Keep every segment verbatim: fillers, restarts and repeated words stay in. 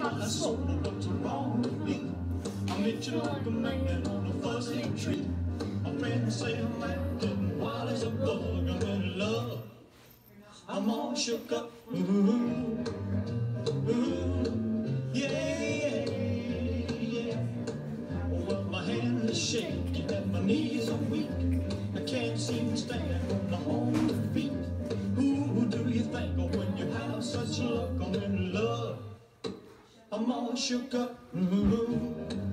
my soul, what's wrong with me? I met you like a man on a fuzzy tree. My friends say I'm acting wild as a bug. I'm in love, I'm all shook up. Ooh, ooh, yeah, yeah, yeah. Well, my hands are shaking and my knees are weak. I can't seem to stand on my own feet. Who do you think of when you have such luck? I'm in love, I'm all shook up. Ooh,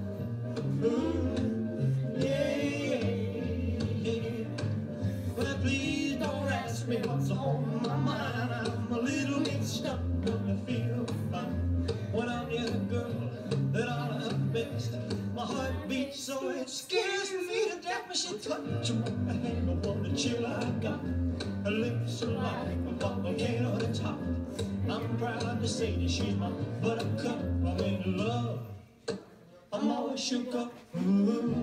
ooh, yeah, yeah. Well, please don't ask me what's on my mind. I'm a little mixed up, but I feel fine when I'm near the girl that I love best. My heart beats so it scares me to death. But she touches my hand upon the chill I got. Her lips are like a volcano that's hot. I'm proud to say that she's my buttercup. I'm in love, I'm always shook up. Ooh,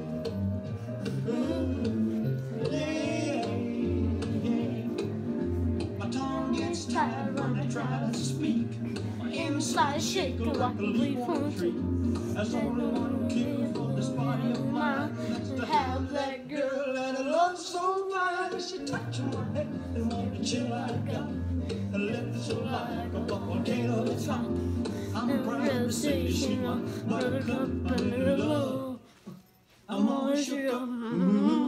ooh, yeah, yeah. My tongue gets tired when I try to speak. My inside shaking like a leaf on a tree. There's only one cure for this body of mine. That's to have that girl that I love so fine. She touches my head and all the chill I got. Her lips are like a volcano that's hot. I'm proud to say she's my buttercup. I'm in love, I'm always shook up.